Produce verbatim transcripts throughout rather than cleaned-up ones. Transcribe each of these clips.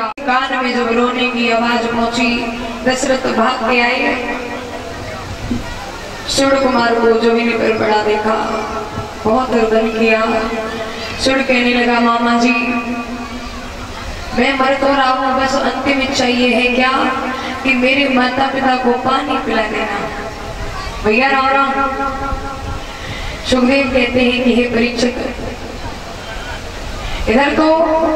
किया। कान में जब रोने की आवाज पहुंची, दशरथ भाग के आए, सूर्य कुमार को जमीन पर पड़ा देखा, बहुत रुदन किया। सूर्य कहने लगा, मामा जी मैं मर तो रहा हूं, बस अंतिम इच्छा ये है क्या कि मेरे माता पिता को पानी पिला देना। भैया राम राम। सुखदेव कहते हैं कि हे परीक्षित, इधर तो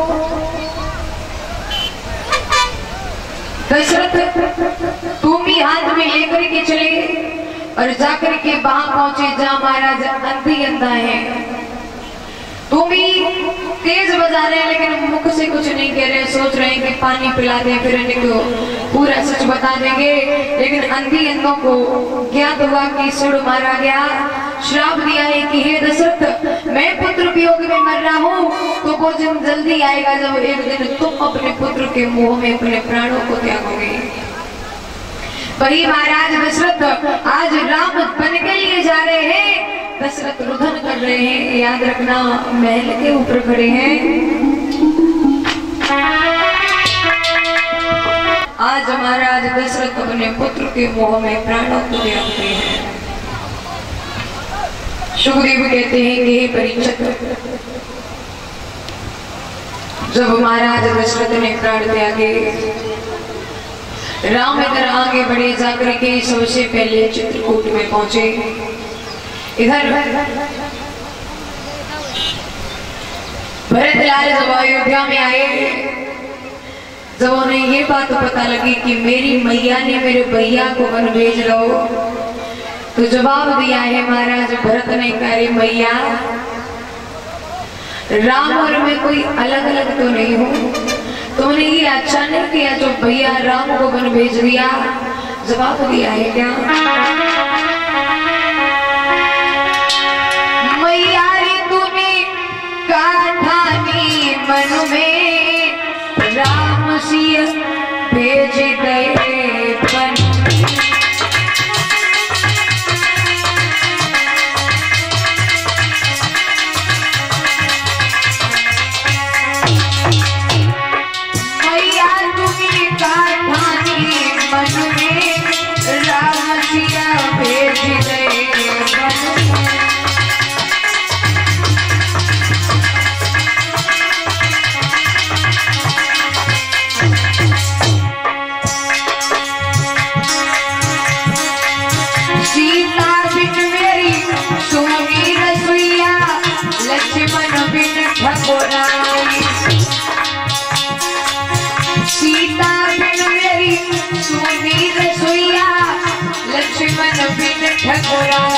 दशरथ तुम ही हाथ में लेकर के चले और जाकर के वहां पहुंचे जहां महाराज अंधी अंधा है। तुम ही तेज बजा रहे हैं लेकिन मुख से कुछ नहीं कह रहे, सोच रहे हैं कि पानी पिला दें फिर इनको पूरा सच बता देंगे। लेकिन अंधी अंधों को ज्ञात हुआ कि सूर्य मारा गया। श्राप दिया है कि हे दशरथ मैं पुत्र वियोग में मर रहा हूँ, तो वो दिन जल्दी आएगा जब एक दिन तुम अपने पुत्र के मुंह में अपने प्राणों को त्यागोगे। वही महाराज दशरथ आज राम बन के लिए जा रहे हैं। दशरथ रुदन कर रहे हैं, याद रखना महल के ऊपर खड़े हैं। आज महाराज दशरथ अपने पुत्र के मुंह में प्राणों को त्यागते हैं। सुखदेव कहते हैं कि हे परीक्षित, जब महाराज दशरथ ने प्राण त्यागे, राम इधर आगे बढ़े, जाकर के सबसे पहले चित्रकूट में पहुंचे। इधर भरतलाल जब अयोध्या में आए, जब उन्हें ये बात पता लगी कि मेरी मैया ने मेरे भैया को वन भेज लो, तो जवाब दिया है महाराज भरत ने, कहे मैया राम और मैं कोई अलग अलग तो नहीं हूँ, तुमने ये अच्छा नहीं किया जो भैया राम को वन भेज दिया। जवाब दिया है क्या, मैया रे तूने काठानी मन में राम सिया भेज गए बन। सीता बिन मेरी सुनी रसोईया, लक्ष्मण बिन ठकुराई।